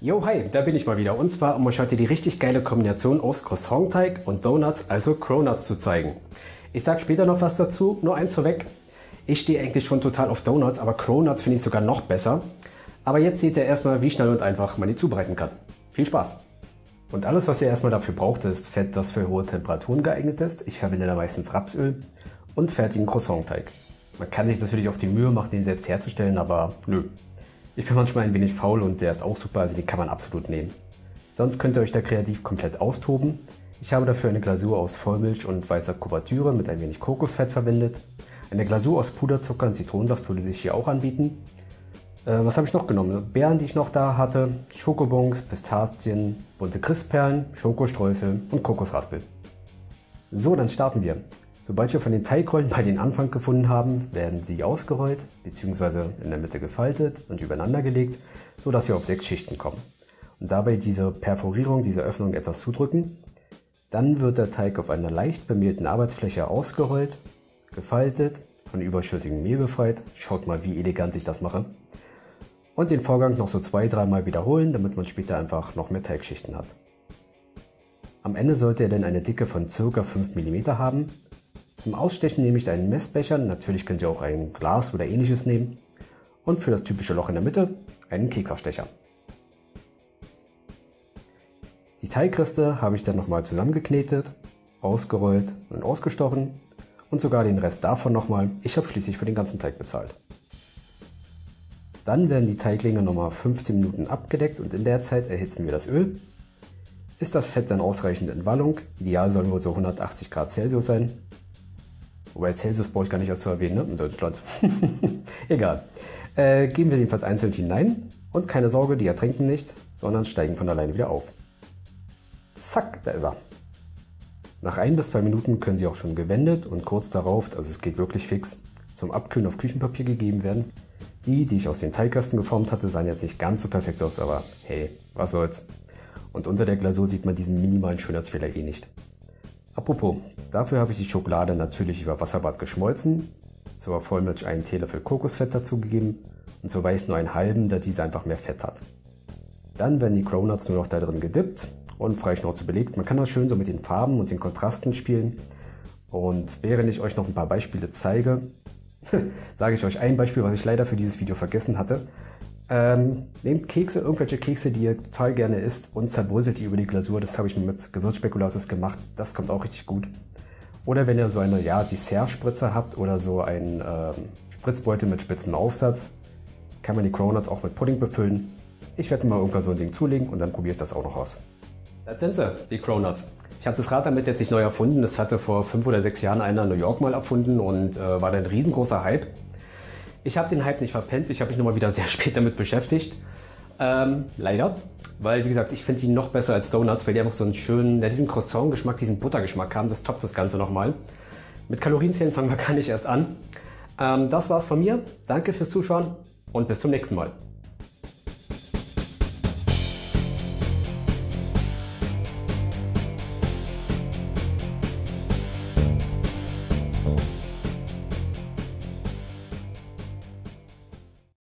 Jo, hi, da bin ich mal wieder. Und zwar, um euch heute die richtig geile Kombination aus Croissant-Teig und Donuts, also Cronuts, zu zeigen. Ich sage später noch was dazu, nur eins vorweg. Ich stehe eigentlich schon total auf Donuts, aber Cronuts finde ich sogar noch besser. Aber jetzt seht ihr erstmal, wie schnell und einfach man die zubereiten kann. Viel Spaß! Und alles, was ihr erstmal dafür braucht, ist Fett, das für hohe Temperaturen geeignet ist. Ich verwende da meistens Rapsöl und fertigen Croissant-Teig. Man kann sich natürlich auf die Mühe machen, den selbst herzustellen, aber nö. Ich bin manchmal ein wenig faul und der ist auch super, also den kann man absolut nehmen. Sonst könnt ihr euch da kreativ komplett austoben. Ich habe dafür eine Glasur aus Vollmilch und weißer Kuvertüre mit ein wenig Kokosfett verwendet. Eine Glasur aus Puderzucker und Zitronensaft würde sich hier auch anbieten. Was habe ich noch genommen? Beeren, die ich noch da hatte, Schokobons, Pistazien, bunte Crispperlen, Schokostreusel und Kokosraspel. So, dann starten wir. Sobald wir von den Teigrollen bei den Anfang gefunden haben, werden sie ausgerollt bzw. in der Mitte gefaltet und übereinander gelegt, sodass wir auf 6 Schichten kommen. Und dabei diese Perforierung, diese Öffnung etwas zudrücken. Dann wird der Teig auf einer leicht bemehlten Arbeitsfläche ausgerollt, gefaltet, von überschüssigem Mehl befreit. Schaut mal, wie elegant ich das mache. Und den Vorgang noch so 2-3 Mal wiederholen, damit man später einfach noch mehr Teigschichten hat. Am Ende sollte er dann eine Dicke von ca. 5 mm haben. Zum Ausstechen nehme ich einen Messbecher, natürlich könnt ihr auch ein Glas oder ähnliches nehmen. Und für das typische Loch in der Mitte einen Keksausstecher. Die Teigreste habe ich dann nochmal zusammengeknetet, ausgerollt und ausgestochen und sogar den Rest davon nochmal. Ich habe schließlich für den ganzen Teig bezahlt. Dann werden die Teiglinge nochmal 15 Minuten abgedeckt und in der Zeit erhitzen wir das Öl. Ist das Fett dann ausreichend in Wallung, ideal sollen wohl so 180 Grad Celsius sein. Wobei Celsius brauche ich gar nicht erst zu erwähnen, ne? In Deutschland. Egal. Geben wir jedenfalls einzeln hinein und keine Sorge, die ertrinken nicht, sondern steigen von alleine wieder auf. Zack, da ist er. Nach 1 bis 2 Minuten können sie auch schon gewendet und kurz darauf, also es geht wirklich fix, zum Abkühlen auf Küchenpapier gegeben werden. Die ich aus den Teigresten geformt hatte, sahen jetzt nicht ganz so perfekt aus, aber hey, was soll's. Und unter der Glasur sieht man diesen minimalen Schönheitsfehler eh nicht. Apropos, dafür habe ich die Schokolade natürlich über Wasserbad geschmolzen, zur Vollmilch einen Teelöffel Kokosfett dazugegeben und zur Weiß nur einen halben, da diese einfach mehr Fett hat. Dann werden die Cronuts nur noch da drin gedippt und Freischnauze belegt. Man kann das schön so mit den Farben und den Kontrasten spielen. Und während ich euch noch ein paar Beispiele zeige, sage ich euch ein Beispiel, was ich leider für dieses Video vergessen hatte. Nehmt Kekse, irgendwelche Kekse, die ihr total gerne isst und zerbröselt die über die Glasur. Das habe ich mir mit Gewürzspekulatius gemacht. Das kommt auch richtig gut. Oder wenn ihr so eine Dessert-Spritzer habt oder so einen Spritzbeutel mit spitzem Aufsatz, kann man die Cronuts auch mit Pudding befüllen. Ich werde mir mal irgendwann so ein Ding zulegen und dann probiere ich das auch noch aus. Das sind sie, die Cronuts. Ich habe das Rad damit jetzt nicht neu erfunden. Das hatte vor 5 oder 6 Jahren einer in New York mal erfunden und war dann ein riesengroßer Hype. Ich habe den Hype nicht verpennt, ich habe mich nochmal wieder sehr spät damit beschäftigt. Leider, weil wie gesagt, ich finde die noch besser als Donuts, weil die einfach so einen schönen, diesen Croissant-Geschmack, diesen Buttergeschmack haben, das toppt das Ganze nochmal. Mit Kalorienzählen fangen wir gar nicht erst an. Das war's von mir, danke fürs Zuschauen und bis zum nächsten Mal.